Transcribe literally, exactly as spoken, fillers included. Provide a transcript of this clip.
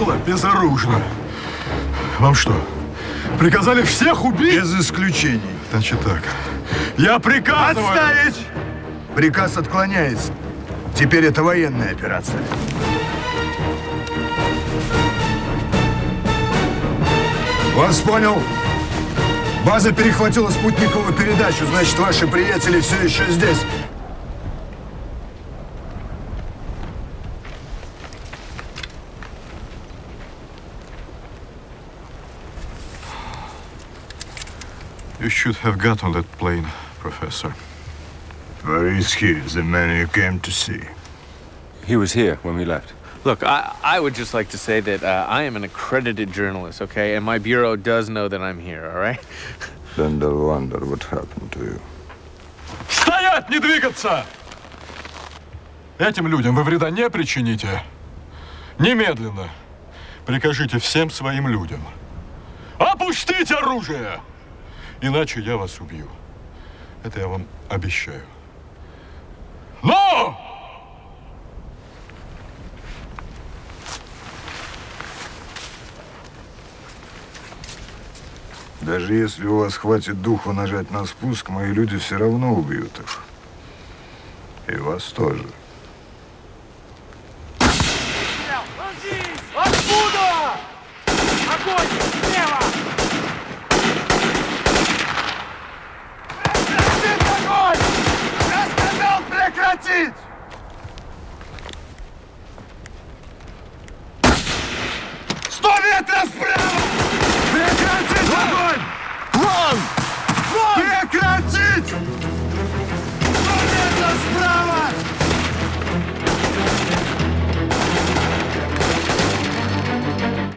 было безоружно. Вам что, приказали всех убить? Без исключений. Значит так, я приказываю... Отставить! Приказ отклоняется. Теперь это военная операция. Вас понял. База перехватила спутниковую передачу, значит, ваши приятели все еще здесь. You should have got on that plane, Professor. Where is he, the man you came to see? He was here when we left. Look, I, I would just like to say that uh, I am an accredited journalist, okay? And my bureau does know that I'm here, all right? Then I wonder what happened to you. Стоять, не двигаться! Этим людям вы вреда не причините. Немедленно прикажите всем своим людям опустить оружие! Иначе я вас убью. Это я вам обещаю. Но! Даже если у вас хватит духу нажать на спуск, мои люди все равно убьют их. И вас тоже. Откуда? Огонь! Слева! Прекратить огонь! Я сказал прекратить! Сто метров